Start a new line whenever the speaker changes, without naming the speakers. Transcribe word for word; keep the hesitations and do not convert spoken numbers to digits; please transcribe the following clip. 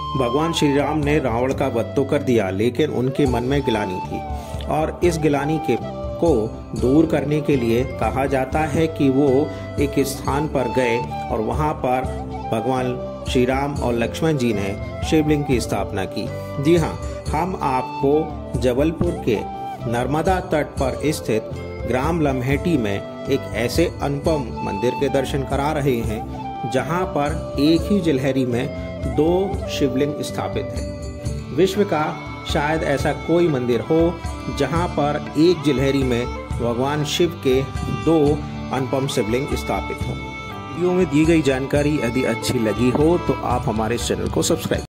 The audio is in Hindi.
भगवान श्री राम ने रावण का वध तो कर दिया, लेकिन उनके मन में गिलानी थी और इस गिलानी के को दूर करने के लिए कहा जाता है कि वो एक स्थान पर गए और वहाँ पर भगवान श्री राम और लक्ष्मण जी ने शिवलिंग की स्थापना की। जी हाँ, हम आपको जबलपुर के नर्मदा तट पर स्थित ग्राम लम्हेटी में एक ऐसे अनुपम मंदिर के दर्शन करा रहे हैं जहाँ पर एक ही जलहरी में दो शिवलिंग स्थापित है। विश्व का शायद ऐसा कोई मंदिर हो जहां पर एक जलहरी में भगवान शिव के दो अनुपम शिवलिंग स्थापित हो। वीडियो में दी गई जानकारी यदि अच्छी लगी हो तो आप हमारे चैनल को सब्सक्राइब